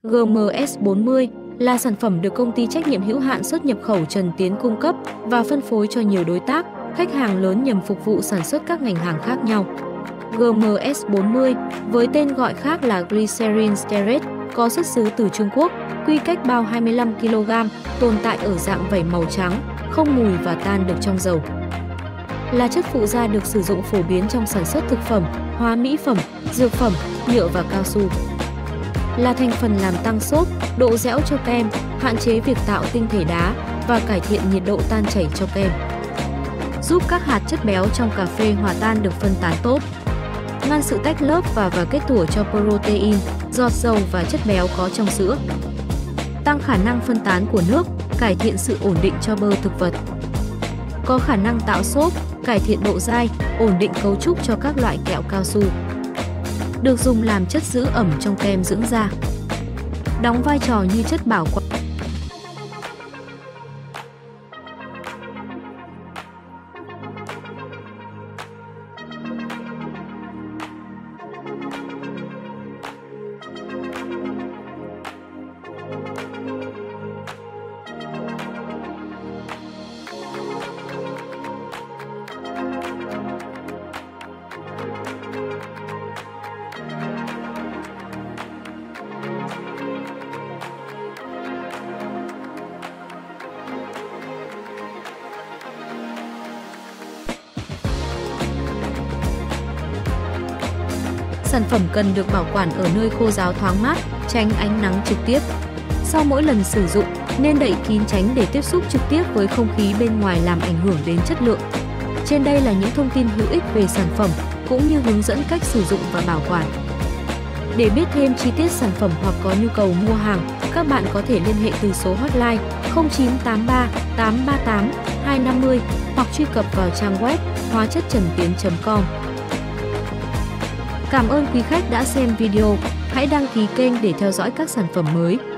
GMS40 là sản phẩm được công ty trách nhiệm hữu hạn xuất nhập khẩu Trần Tiến cung cấp và phân phối cho nhiều đối tác, khách hàng lớn nhằm phục vụ sản xuất các ngành hàng khác nhau. GMS40 với tên gọi khác là Glycerin Stearate có xuất xứ từ Trung Quốc, quy cách bao 25 kg, tồn tại ở dạng vẩy màu trắng, không mùi và tan được trong dầu. Là chất phụ gia được sử dụng phổ biến trong sản xuất thực phẩm, hóa mỹ phẩm, dược phẩm, nhựa và cao su. Là thành phần làm tăng xốp, độ dẻo cho kem, hạn chế việc tạo tinh thể đá và cải thiện nhiệt độ tan chảy cho kem. Giúp các hạt chất béo trong cà phê hòa tan được phân tán tốt. Ngăn sự tách lớp và kết tủa cho protein, giọt dầu và chất béo có trong sữa. Tăng khả năng phân tán của nước, cải thiện sự ổn định cho bơ thực vật. Có khả năng tạo xốp, cải thiện độ dai, ổn định cấu trúc cho các loại kẹo cao su. Được dùng làm chất giữ ẩm trong kem dưỡng da. Đóng vai trò như chất bảo quản. Sản phẩm cần được bảo quản ở nơi khô ráo thoáng mát, tránh ánh nắng trực tiếp. Sau mỗi lần sử dụng, nên đậy kín tránh để tiếp xúc trực tiếp với không khí bên ngoài làm ảnh hưởng đến chất lượng. Trên đây là những thông tin hữu ích về sản phẩm, cũng như hướng dẫn cách sử dụng và bảo quản. Để biết thêm chi tiết sản phẩm hoặc có nhu cầu mua hàng, các bạn có thể liên hệ từ số hotline 0983 838 250 hoặc truy cập vào trang web hóa chất trần-tiến.com. Cảm ơn quý khách đã xem video. Hãy đăng ký kênh để theo dõi các sản phẩm mới.